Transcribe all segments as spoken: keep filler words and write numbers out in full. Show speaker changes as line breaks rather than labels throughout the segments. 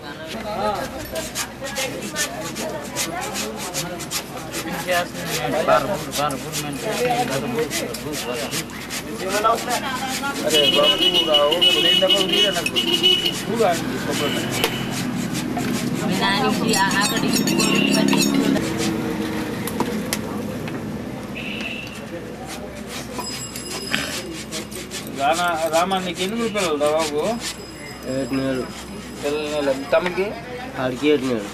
రానా రామా నీకు ఎన్ని రూపాయలు బాబు?
ఏడు నెలలు.
తమకి
ఆడికి ఏడు నెలలు.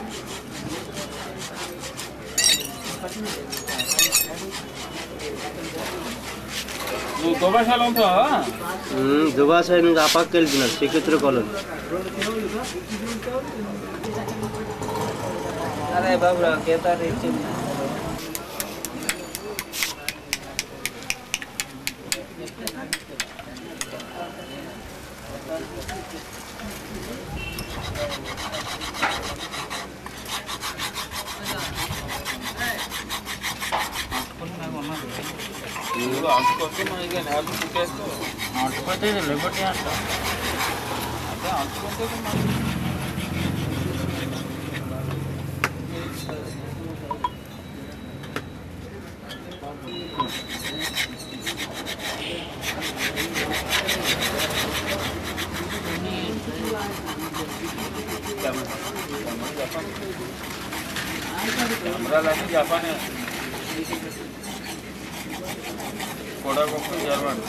నువ్వు దుబాసాలో ఉంటావా?
దుబాసా నుంచి ఆ పక్క వెళ్తున్నాడు శ్రీక్షేత్ర కాలేజ్.
అరే బాబు కేతారు ఇచ్చింది. అంటుకొస్తే మనకి నేర్పు పుట్టేస్తూ అంటుకోతే లేబట్టి అంట అదే అంటుకుంటే కెమెరాలన్నీ జపానే కూడా గొప్ప జర్మన్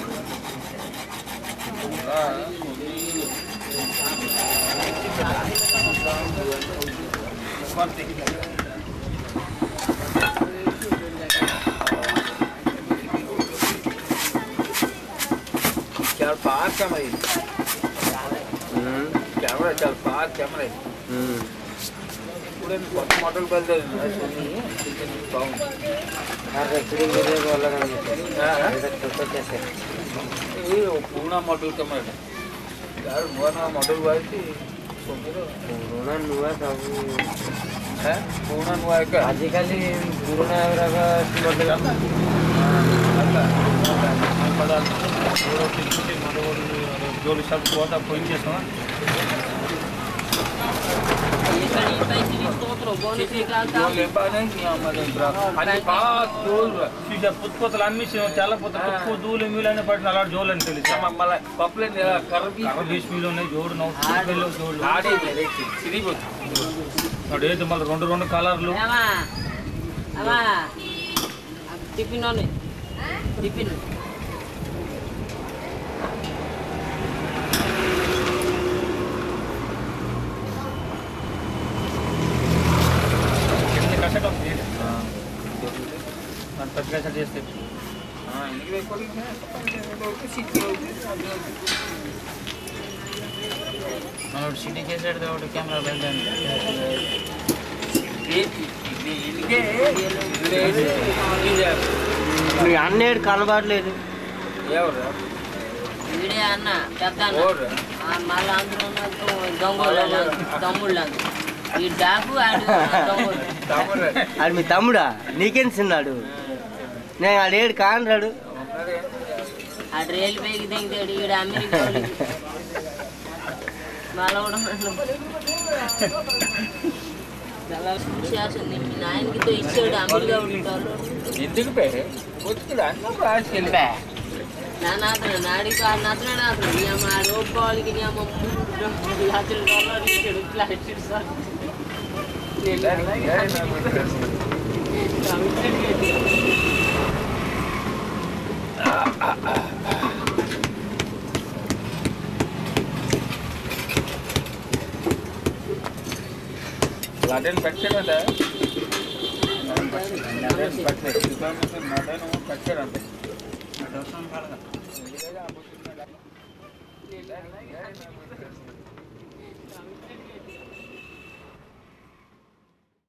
చాలా పార్క్ కెమెరా కెమెరా చాలా పార్క్ కెమెరా ఇప్పుడు కొత్త మోడల్ బయలుదేరింది బాగుంది. पूना मॉडल कैमरा यार पूना मॉडल वाली
पुराना नुआ सब
है पूना नुआ का
आजिकल पुराना वाला मॉडल
आता पड़ा वो तिरुपति मॉडल जो सब को था पॉइंट जैसा పుత్తుకోతలన్నీ చాలా పుత్తుకు దూలు మీలనే పడిన అలా జోలు అని తెలిసి మళ్ళీ పప్పులే కర్రీ మీలు ఉన్నాయి జోడు జోడు అడేది మళ్ళీ రెండు రెండు కలర్లు
టిఫిన్ టిఫిన్
कैसे చేస్తే మనం సిటీ కేసెడ్ ఒకటి కెమెరా బెల్దండి
అన్నేడు కనబడలేదు
ఎవరు
వీడే అన్న పెద్ద మళ్ళీ అందరూ దొంగలు తమ్ముళ్ళు ఈ డాకు
ఆడు మీ తమ్ముడా నీకేం చిన్నాడు నేను ఆడేడు కానరాడు
ఆ రైలు పైకి దిగుతాడు ఈడ అమెరికా మళ్ళీ కూడా మీ నాయనకితో ఇచ్చాడు అమెరికా ఉంటారు
ఎందుకు
నాన్న నాడికి అతనే అతను మా రోడ్కోవాలికి లక్షల డాలర్లు ఇచ్చాడు ఫ్లాట్ సార్
लाटेन फ्रैक्चर होता है लाटेन फ्रैक्चर लाटेन वो फ्रैक्चर आता है डॉक्टर काढा मिलेगा आपको